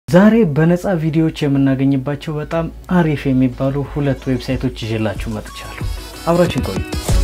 ዛሬ በነፃ ቪዲዮዎች የምናገኝባቸው በጣም አሪፍ የሚባሉ ሁለት ዌብሳይቶች ይዤላችሁ መጥቻለሁ። አብራችን ቆዩ።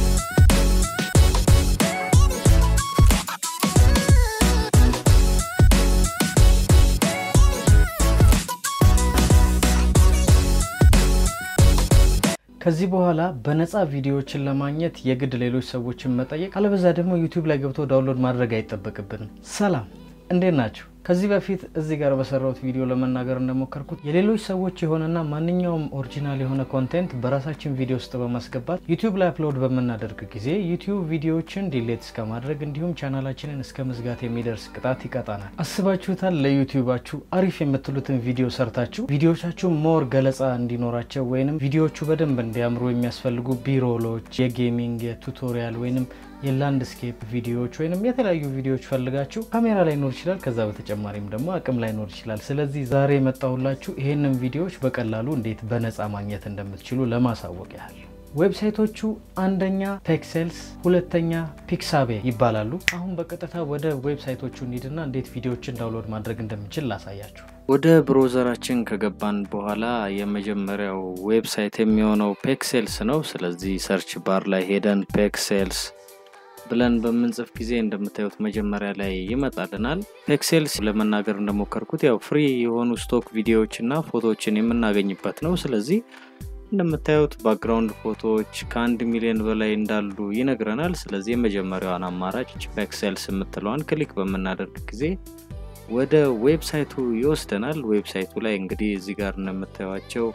ከዚህ በኋላ በነፃ ቪዲዮዎችን ለማግኘት የግድ ሌሎች ሰዎችን መጠየቅ አለበዛ ደግሞ YouTube ላይ ገብቶ ዳውንሎድ ማድረግ አይተበቅብንም። ሰላም እንዴት ናችሁ? ከዚህ በፊት እዚህ ጋር በሰራሁት ቪዲዮ ለመናገር እንደሞከርኩት የሌሎች ሰዎች የሆነና ማንኛውም ኦሪጂናል የሆነ ኮንቴንት በራሳችን ቪዲዮ ውስጥ በማስገባት YouTube ላይ አፕሎድ በመናደርግ ጊዜ YouTube ቪዲዮዎችን ዲሌት እስከማድረግ እንዲሁም ቻናላችንን እስከ መዝጋት የሚደርስ ቅጣት ይቀጣናል። አስባችሁታል? ለዩቲዩባችሁ አሪፍ የምትሉትን ቪዲዮ ሰርታችሁ ቪዲዮዎቻችሁ ሞር ገለጻ እንዲኖራቸው ወይንም ቪዲዮዎቹ በደንብ እንዲያምሩ የሚያስፈልጉ ቢሮሎች፣ የጌሚንግ፣ የቱቶሪያል ወይንም የላንድስኬፕ ቪዲዮዎች ወይንም የተለያዩ ቪዲዮዎች ፈልጋችሁ ካሜራ ላይ ኖር ይችላል ከዛ በተጨማሪም ደግሞ አቅም ላይ ኖር ይችላል። ስለዚህ ዛሬ መጣሁላችሁ ይሄንን ቪዲዮዎች በቀላሉ እንዴት በነፃ ማግኘት እንደምትችሉ ለማሳወቅ ያህል። ዌብሳይቶቹ አንደኛ pexels፣ ሁለተኛ pixabay ይባላሉ። አሁን በቀጥታ ወደ ዌብሳይቶቹ እንሂድና እንዴት ቪዲዮዎችን ዳውንሎድ ማድረግ እንደምንችል ላሳያችሁ። ወደ ብራውዘራችን ከገባን በኋላ የመጀመሪያው ዌብሳይት የሚሆነው pexels ነው። ስለዚህ ሰርች ባር ላይ ሄደን pexels ብለን በመንጽፍ ጊዜ እንደምታዩት መጀመሪያ ላይ ይመጣልናል። pexels ለመናገር እንደሞከርኩት ያው ፍሪ የሆኑ ስቶክ ቪዲዮዎችና ፎቶዎችን የምናገኝበት ነው። ስለዚህ እንደምታዩት ባክግራውንድ ፎቶዎች ከ1 ሚሊዮን በላይ እንዳሉ ይነግረናል። ስለዚህ የመጀመሪያውን አማራጭ pexels የምትለዋን ክሊክ በመናደርግ ጊዜ ወደ ዌብሳይቱ ይወስደናል። ዌብሳይቱ ላይ እንግዲህ እዚህ ጋር እንደምታዩቸው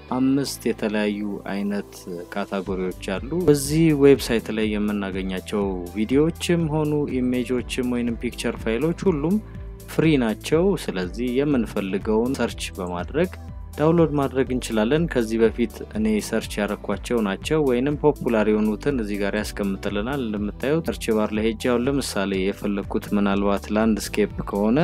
5 የተለያዩ አይነት ካታጎሪዎች አሉ። በዚህ ዌብሳይት ላይ የምናገኛቸው ቪዲዮዎችም ሆኑ ኢሜጆችም ወይንም ፒክቸር ፋይሎች ሁሉም ፍሪ ናቸው። ስለዚህ የምንፈልገውን ሰርች በማድረግ ዳውንሎድ ማድረግ እንችላለን። ከዚህ በፊት እኔ ሰርች ያረኳቸው ናቸው ወይንም ፖፑላር የሆኑትን እዚህ ጋር ያስቀምጥልናል። እንደምታዩት ሰርች ባር ላይ ሄጃው ለምሳሌ የፈለኩት ምናልባት ላንድስኬፕ ከሆነ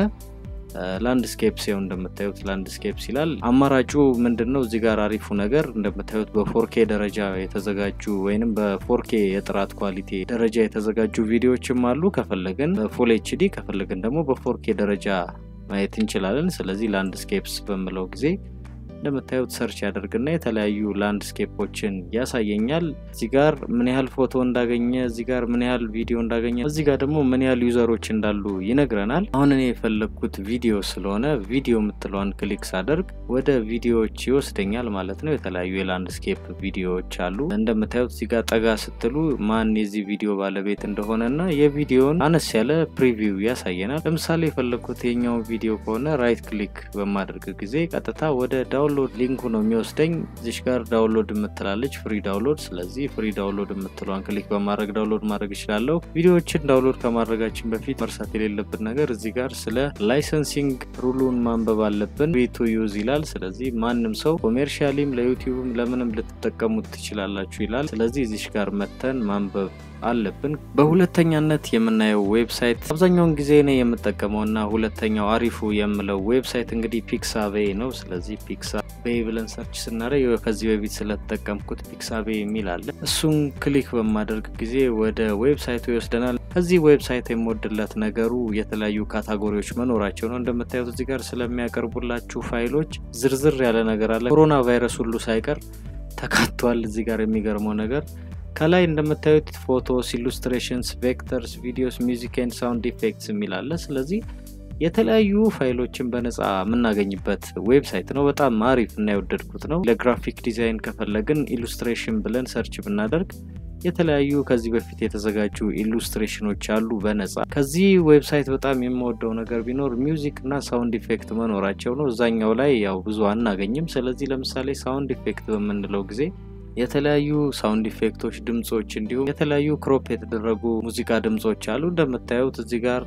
ላንድስኬፕ ሲሆን እንደምታዩት ላንድስኬፕ ይላል። አማራጩ ምንድነው? እዚህ ጋር አሪፉ ነገር እንደምታዩት በ4K ደረጃ የተዘጋጁ ወይንም በ4K የጥራት ኳሊቲ ደረጃ የተዘጋጁ ቪዲዮዎችም አሉ። ከፈለግን በፉል HD ከፈለግን ደግሞ በ4K ደረጃ ማየት እንችላለን። ስለዚህ ላንድስኬፕስ በመለው ጊዜ እንደምታዩት ሰርች ያደርግና የተለያዩ ላንድስኬፖችን ያሳየኛል። እዚህ ጋር ምን ያህል ፎቶ እንዳገኘ፣ እዚህ ጋር ምን ያህል ቪዲዮ እንዳገኘ፣ እዚህ ጋር ደግሞ ምን ያህል ዩዘሮች እንዳሉ ይነግረናል። አሁን እኔ የፈለኩት ቪዲዮ ስለሆነ ቪዲዮ የምትለዋን ክሊክ ሳደርግ ወደ ቪዲዮዎች ይወስደኛል ማለት ነው። የተለያዩ የላንድስኬፕ ቪዲዮዎች አሉ። እንደምታዩት እዚህ ጋር ጠጋ ስትሉ ማን የዚህ ቪዲዮ ባለቤት እንደሆነና የቪዲዮን አነስ ያለ ፕሪቪው ያሳየናል። ለምሳሌ የፈለኩት የኛው ቪዲዮ ከሆነ ራይት ክሊክ በማድረግ ጊዜ ቀጥታ ወደ ዳውንሎድ ሊንኩ ነው የሚወስደኝ። እዚህ ጋር ዳውንሎድ የምትላለች ፍሪ ዳውንሎድ። ስለዚህ ፍሪ ዳውንሎድ የምትለዋን ክሊክ በማድረግ ዳውንሎድ ማድረግ ይችላልው። ቪዲዮዎችን ዳውንሎድ ከማድረጋችን በፊት መርሳት የሌለብን ነገር እዚህ ጋር ስለ ላይሰንሲንግ ሩሉን ማንበብ አለብን። ፍሪ ቱ ዩዝ ይላል። ስለዚህ ማንንም ሰው ኮሜርሻሊም ለዩቲዩብም ለምንም ልትጠቀሙት ትችላላችሁ ይላል። ስለዚህ እዚህ ጋር መተን ማንበብ አለብን። በሁለተኛነት የምናየው ዌብሳይት አብዛኛውን ጊዜ እኔ የምጠቀመውና ሁለተኛው አሪፉ የምለው ዌብሳይት እንግዲህ pixabay ነው። ስለዚህ pixabay ብለን ሰርች ስናደርግ ከዚህ በፊት ስለተጠቀምኩት pixabay የሚል አለ። እሱን ክሊክ በማድረግ ጊዜ ወደ ዌብሳይቱ ይወስደናል። ከዚህ ዌብሳይት የምወድለት ነገሩ የተለያዩ ካታጎሪዎች መኖራቸው ነው። እንደምታዩት እዚህ ጋር ስለሚያቀርቡላችሁ ፋይሎች ዝርዝር ያለ ነገር አለ። ኮሮና ቫይረስ ሁሉ ሳይቀር ተካቷል። እዚህ ጋር የሚገርመው ነገር ከላይ እንደምታዩት ፎቶስ፣ ኢሉስትሬሽንስ፣ ቬክተርስ፣ ቪዲዮስ፣ ሚውዚክ ኤንድ ሳውንድ ኢፌክትስ የሚል አለ። ስለዚህ የተለያዩ ፋይሎችን በነፃ የምናገኝበት ዌብሳይት ነው። በጣም አሪፍ እና የወደድኩት ነው። ለግራፊክ ዲዛይን ከፈለግን ኢሉስትሬሽን ብለን ሰርች ብናደርግ የተለያዩ ከዚህ በፊት የተዘጋጁ ኢሉስትሬሽኖች አሉ በነፃ። ከዚህ ዌብሳይት በጣም የምወደው ነገር ቢኖር ሚውዚክ እና ሳውንድ ኢፌክት መኖራቸው ነው። እዛኛው ላይ ያው ብዙ አናገኝም። ስለዚህ ለምሳሌ ሳውንድ ኢፌክት በመንለው ጊዜ የተለያዩ ሳውንድ ኢፌክቶች፣ ድምጾች እንዲሁም የተለያዩ ክሮፕ የተደረጉ ሙዚቃ ድምጾች አሉ። እንደምታዩት እዚህ ጋር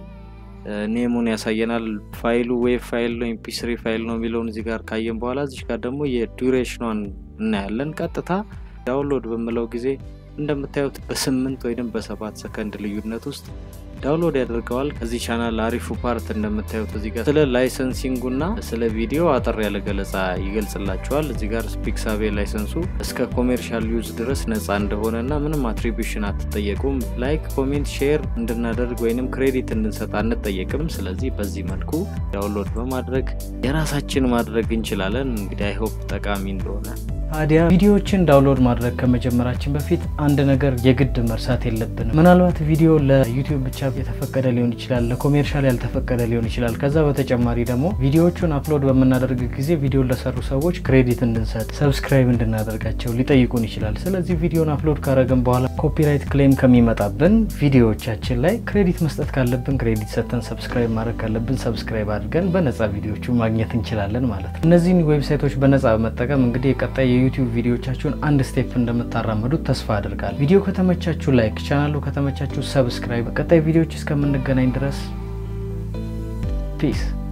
ኔሙን ያሳየናል። ፋይሉ ዌብ ፋይል ነው mp3 ፋይል ነው የሚለውን እዚህ ጋር ካየን በኋላ እዚህ ጋር ደግሞ የዱሬሽኑን እናያለን። ቀጥታ ዳውንሎድ በመለው ጊዜ እንደምታዩት በ8 ወይንም በ7 ሰከንድ ልዩነት ውስጥ ዳውንሎድ ያደርገዋል። ከዚህ ቻናል አሪፉ ፓርት እንደምታዩት እዚህ ጋር ስለ ላይሰንሲንጉና ስለ ቪዲዮ አጠር ያለ ገለጻ ይገልጽላችኋል። እዚህ ጋር pixabay ላይሰንሱ እስከ ኮሜርሻል ዩዝ ድረስ ነፃ እንደሆነና ምንም አትሪቢዩሽን አትጠየቁም። ላይክ ኮሜንት ሼር እንድናደርግ ወይንም ክሬዲት እንድንሰጥ አንጠየቅም። ስለዚህ በዚህ መልኩ ዳውንሎድ በማድረግ የራሳችን ማድረግ እንችላለን። እንግዲህ አይ ሆፕ ጠቃሚ እንደሆነ ታዲያ ቪዲዮዎችን ዳውንሎድ ማድረግ ከመጀመራችን በፊት አንድ ነገር የግድ መርሳት የለብንም። ምናልባት ቪዲዮ ለዩቲዩብ ብቻ የተፈቀደ ሊሆን ይችላል፣ ለኮሜርሻል ያልተፈቀደ ሊሆን ይችላል። ከዛ በተጨማሪ ደግሞ ቪዲዮዎቹን አፕሎድ በመናደርግ ጊዜ ቪዲዮ ለሰሩ ሰዎች ክሬዲት እንድንሰጥ ሰብስክራይብ እንድናደርጋቸው ሊጠይቁን ይችላል። ስለዚህ ቪዲዮን አፕሎድ ካረግን በኋላ ኮፒራይት ክሌም ከሚመጣብን ቪዲዮዎቻችን ላይ ክሬዲት መስጠት ካለብን ክሬዲት ሰጥተን ሰብስክራይብ ማድረግ ካለብን ሰብስክራይብ አድርገን በነፃ ቪዲዮዎቹ ማግኘት እንችላለን ማለት ነው። እነዚህን ዌብሳይቶች በነፃ በመጠቀም እንግዲህ የቀጣይ የዩቲዩብ ቪዲዮዎቻችሁን አንድ ስቴፕ እንደምታራምዱት ተስፋ አድርጋለሁ። ቪዲዮ ከተመቻችሁ ላይክ፣ ቻናሉ ከተመቻችሁ ሰብስክራይብ። ቀጣይ ቪዲዮዎች እስከምንገናኝ ድረስ ፒስ